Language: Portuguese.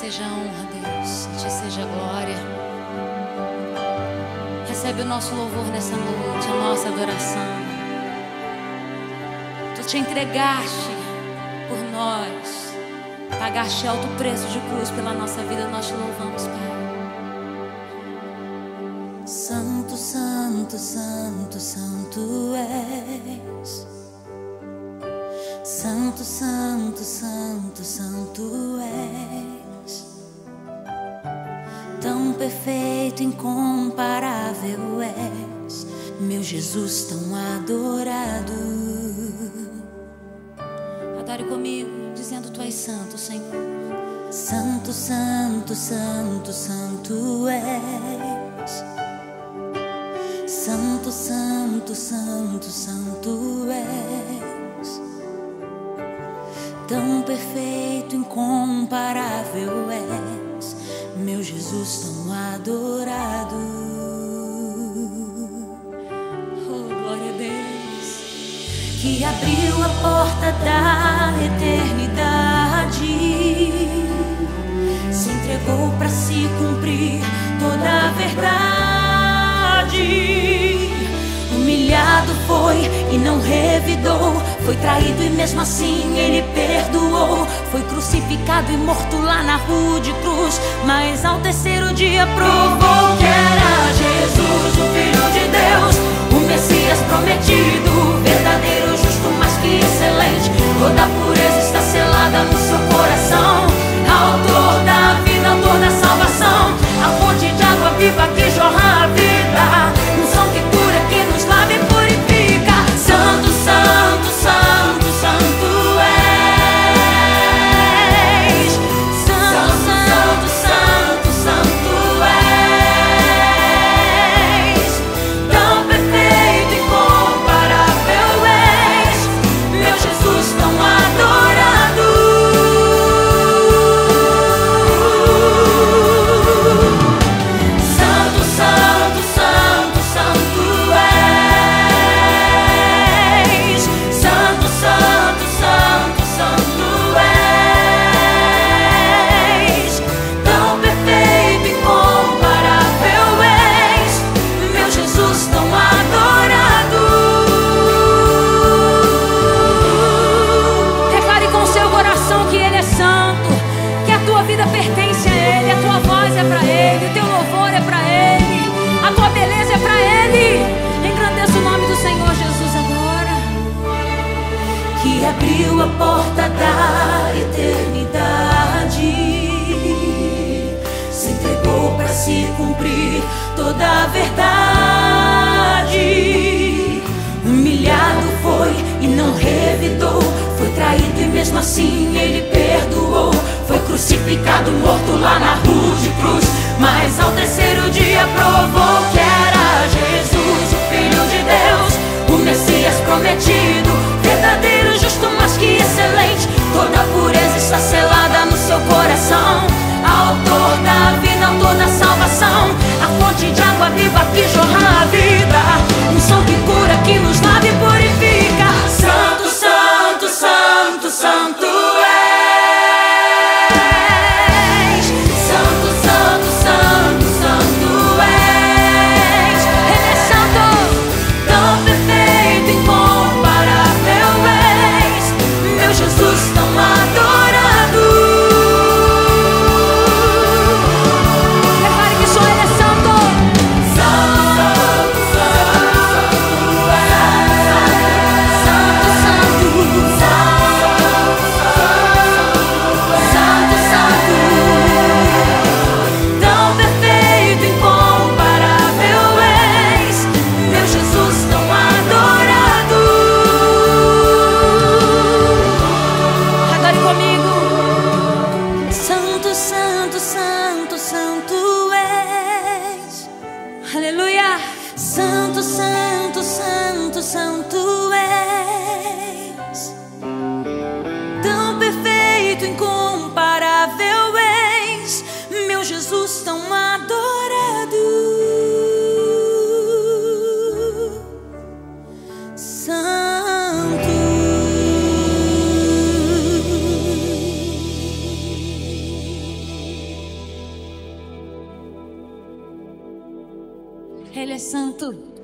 seja a honra, Deus, a Ti seja a glória. Recebe o nosso louvor nessa noite, a nossa adoração. Tu te entregaste por nós, pagaste alto preço de cruz pela nossa vida, nós te louvamos, Pai. Santo, santo, santo, santo és. Santo, santo, santo, santo és. Tão perfeito, incomparável és, meu Jesus tão adorado. Adore comigo, dizendo: Tu és santo, Senhor. Santo, santo, santo, santo és. Santo, santo, santo, santo és. Tão perfeito, incomparável és, meu Jesus tão adorado. Oh, glória a Deus. Que abriu a porta da eternidade, se entregou para se cumprir toda a verdade. Humilhado foi e não revidou, foi traído e mesmo assim Ele perdoou. Foi crucificado e morto lá na rude cruz, mas ao terceiro dia provou que era Jesus, o Filho de Deus, o Messias prometido, verdadeiro, justo, mais que excelente. Toda a pureza está selada no seu coração, autor da vida, autor da salvação, a fonte de água viva que jorra a vida, um som que cura, que nos lava e purifica. Santo, santo, santo, santo és. Santo, santo, santo, santo és. Tão perfeito e incomparável és, meu Jesus tão adorado. Santo, santo, santo, santo és. Santo, santo, santo, santo és. Tão perfeito e incomparável és, meu Jesus tão adorado. Declare com o seu coração que Ele é santo, que a tua vida pertence a Ele, a tua voz é para Ele, o teu louvor é para Ele, a tua beleza é para Ele. Engrandeça o nome do Senhor Jesus agora. Que abriu a porta da eternidade, se entregou para se cumprir toda a verdade. Humilhado foi e não revidou, foi traído e mesmo assim Ele perdoou. Foi crucificado, morto lá na rude cruz, mas ao terceiro dia provou que era Jesus, o Filho de Deus, o Messias prometido, verdadeiro, justo, mais que excelente. Toda a pureza está selada no seu coração, autor da vida, autor da salvação, a fonte de água viva que jorra a vida, um som que cura, que nos lava e purifica. Santo, santo, santo, santo és. Santo, santo, santo, santo és. Ele é santo, tão perfeito, incomparável Ele é santo.